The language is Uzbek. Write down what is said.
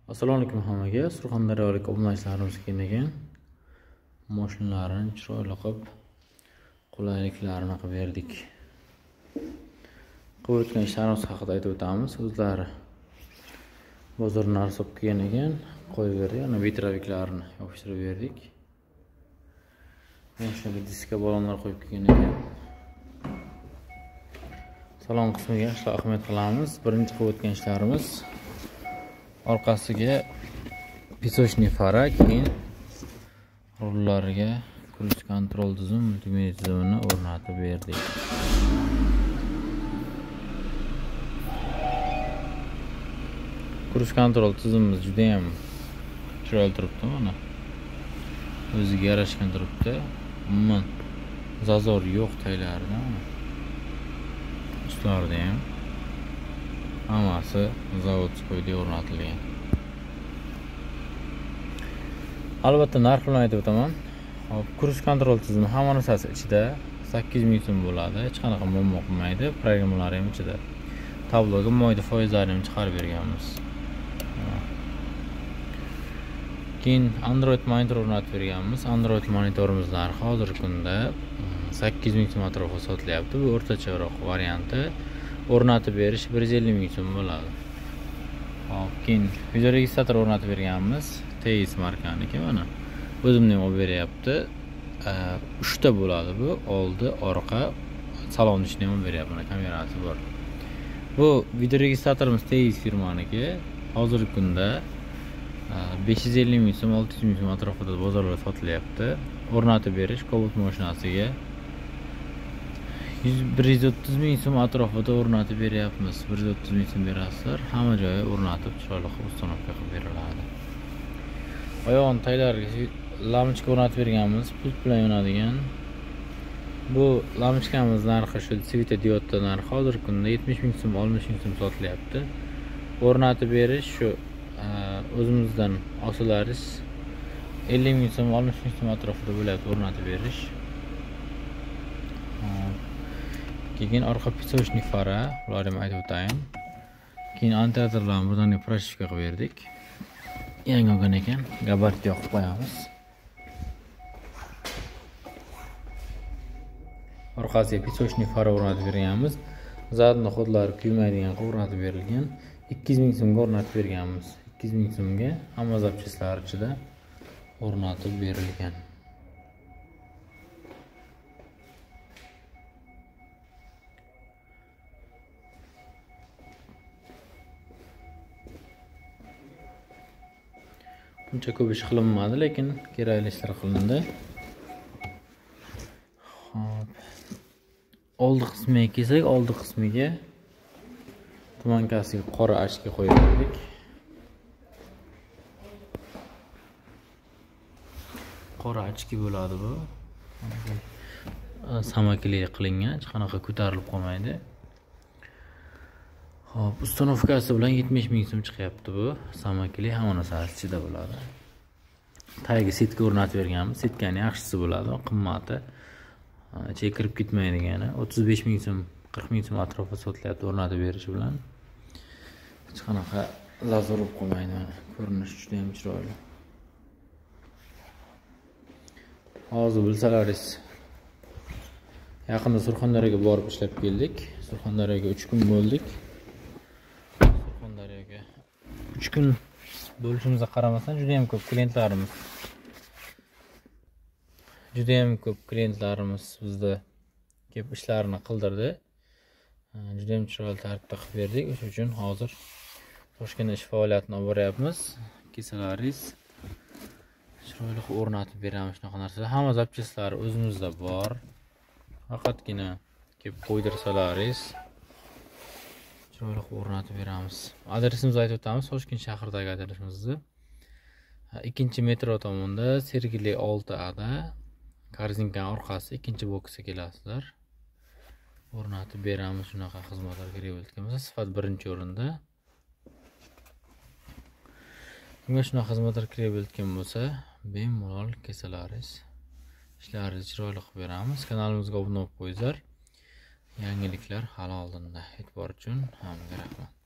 Assalomu alaykum hammaga. Surxondaryolik obunachilarimiz kelgan mashinalarni chiroyli qilib qulayliklarini qilib berdik. Qilib o'tgan ishlarimiz haqida aytib o'tamiz. O'zlari bozordan narsa olib kelgan ekan, qo'yib berdik. Ana vitraviklarini yopishtirib berdik. Mashinaga diska balonlar qo'yib kelgan ekan. Salon qismiga ishlar ahamiyat qilamiz. Birinchi qilib o'tgan ishlarimiz orqasiga pisochniy fara, keyin rullariga cruise control tizim, multimedia tizimini o'rnatib berdik. Cruise control tizimimiz juda ham chiroyli turibdi, mana. O'ziga yarashgan turibdi. Umuman zazor yo'q taylarida. Ustlarida ham hammasi zavodskiy o'rnatilgan. Albatta narx bilan aytib o'taman. Hop, cruise control tizimi hamma narsasi ichida 8000 ming so'm bo'ladi. Hech qanaqa muammo qilmaydi. Programmalar ham ichida. Tabloga mo'yda foizlarni ham chiqarib berganmiz. Keyin Android monitor o'rnatib berganmiz. Android monitorimiz narxi hozirgi kunda 8000 ming so'm atrofida sotilyapti. Bu o'rtacharoq varianti. O'rnatib berish 150 ming so'm bo'ladi. Hop, keyin video registrator o'rnatib berganmiz. TS markaniki mana. O'zimni ham olib beryapti. 3 ta bo'ladi bu. Oldi, orqa, salon ichini ham beryapti. Mana kamerasi bor. Bu video registratorimiz TS firmaniki. Hozirgi kunda 550 ming so'm, 600 ming so'm atrofida bozorlarda sotilyapti. O'rnatib berish Cobalt mashinasiga 130 ming so'm atrofida o'rnatib beryapmiz. 130 ming so'm berasizlar. Hamma joyi o'rnatib chiroyli qilib ustanovka qilib beriladi. Oyog'ini taylarga lampochka o'rnatib berganmiz. Pult bilan yonadigan. Bu lampochkamiz narxi shu sveta diodda narxi hozirgi kunda 70 ming so'm, 60 ming so'm sotilyapti. O'rnatib berish shu o'zimizdan olsalaringiz 50 ming so'm, 60 ming so'm atrofida bo'lyapti o'rnatib berish. Keyin orqa pisochniy fara, ularni ham aytib o'tayim. Keyin antennalarni buradan proshivka qilib berdik. Yangi olgan ekan, gabarit yoqib qo'yamiz. Orqasiga pisochniy fara o'rnatib berganmiz. Zadni xodlari kuymaydigan qilib o'rnatib berilgan. 200 ming so'mga o'rnatib berganmiz. 200 ming so'mga hamma zapchastlar ichida o'rnatib berilgan. Buncha ko'p ish qilinmadi, lekin kerakli ishlar qilindi. Xo'p. Oldi qismiga kelsak, oldi qismiga tumankasiga qora achka qo'yib berdik. Qora achki bo'ladi bu. Samakli qilingan, hech qanaqa ko'tarilib qolmaydi. Hop, ustanovkasi bilan 70 ming so'm chiqyapti bu. Samakli hamma narsasi ichida bo'ladi. Tagiga setka o'rnatib berganmiz. Setkaning yaxshisi bo'ladi, qimmati. Ichiga kirib ketmaydigani 35 ming so'm, 40 ming so'm atrofida sotilyapti o'rnatib berish bilan. Hech qanaqa lazor bo'lib qolmaydi. Ko'rinishi juda ham chiroyli. Hozir bilsalaringiz, yaqinda Surxondaryoga borib ishlab keldik. Surxondaryoga 3 kun bo'ldik. Surxondaryoga 3 kun bo'lishimizga qaramasdan juda ham ko'p klientlarimiz bizda kelib ishlarini qildirdi. Juda ham chiroyli tartibda qilib berdik. O'sha uchun hozir Toshkentda ish faoliyatini olib boryapmiz. Kesalaringiz chiroyli qilib o'rnatib beramiz shunaqa narsalar. Hamma zapchastlari o'zimizda bor. Faqatgina kelib qo'ydirsalaringiz chiroyli qilib o'rnatib beramiz. Adresimizni aytib o'tamiz. Toshkent shahridagi adresimizni 2-metro tomonda, Sergeli 6A da, Korzinka orqasi 2-boksga kelasizlar. O'rnatib beramiz shunaqa xizmatlar kerak bo'lsa, sifat 1-o'rinda. Kimga shunaqa xizmatlar kerak bo'lsa, bemalol kesalaringiz, ishlaringizni chiroyli qilib beramiz. Kanalimizga obuna bo'lib qo'yinglar. Yangiliklar hali oldinda. E'tibor uchun hammaga rahmat.